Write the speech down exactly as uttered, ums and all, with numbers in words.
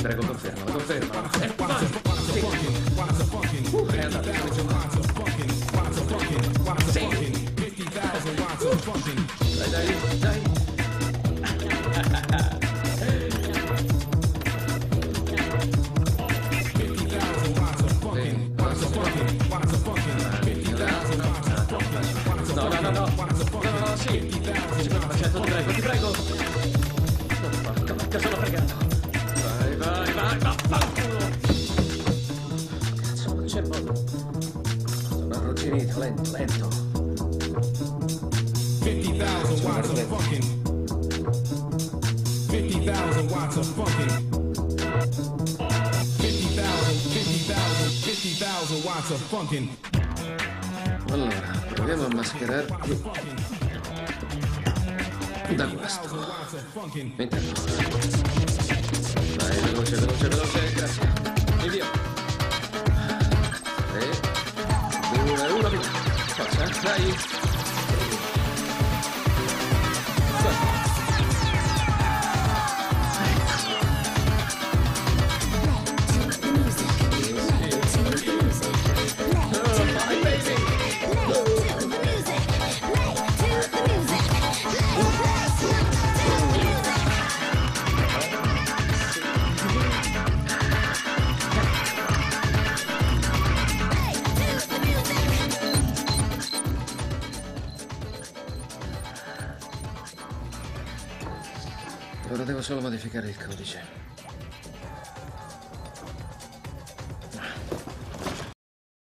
Ti prego, confermala, confermala. Eh, vai. Sì. Uh, è andata. Sì. Dai, dai, dai. No, no, no, no, no, no, no, sì, cinquanta per cento, ti prego, ti prego. Porca vacca, sono fregato. Vai, vai, vai, vaffanculo. Cazzo, non c'è modo. Sono arrugginito, lento, lento. fifty thousand watts of fucking. fifty thousand watts of fucking. fifty thousand, fifty thousand, fifty thousand watts of fucking. Allora, proviamo a mascherarti da questo. Intanto. Vai, veloce, veloce, veloce, grazie. Invio. tre, due, uno, via. Forza, dai. Ora devo solo modificare il codice.